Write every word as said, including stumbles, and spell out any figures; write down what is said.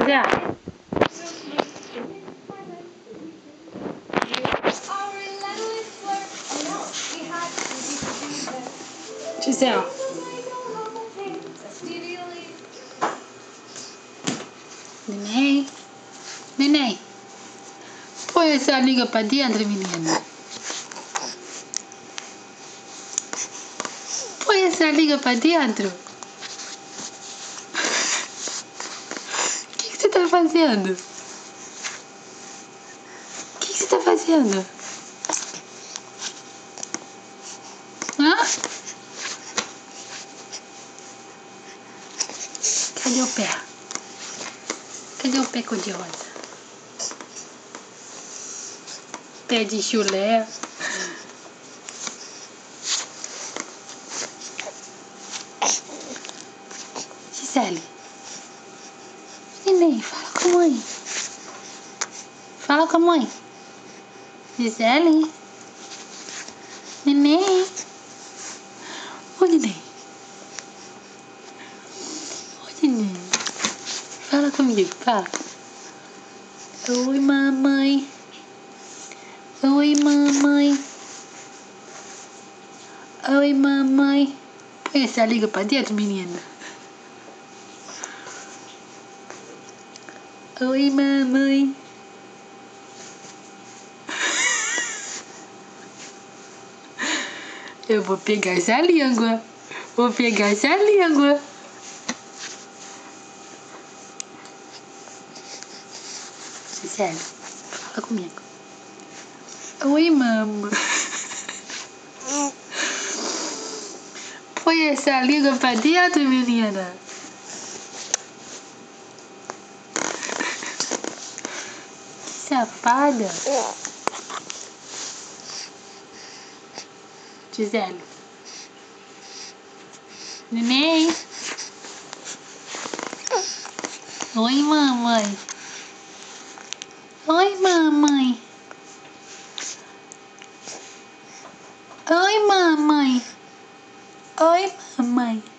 fazer? Gisele. Neném. Neném. Põe essa língua pra dentro, menina. Põe essa língua pra dentro. O que, que você tá fazendo? O que, que você tá fazendo? Hã? Cadê o pé? Cadê o pé cor-de-rosa? Pé de chulé. Gisele. Neném, fala com a mãe. Fala com a mãe. Gisele. Neném. Ô, neném. Ô, neném. Fala comigo, fala. Oi, mamãe. Oi, mamãe. Oi, mamãe. Põe essa língua pra dentro, menina. Oi, mamãe. Eu vou pegar essa língua. Vou pegar essa língua. Gisele, fala comigo. Oi, mama. Põe essa língua pra dentro, menina. Que safada. Gisele. Neném. Oi, mamãe. Oi, mamãe. Oi, mamãe. Oi, mamãe.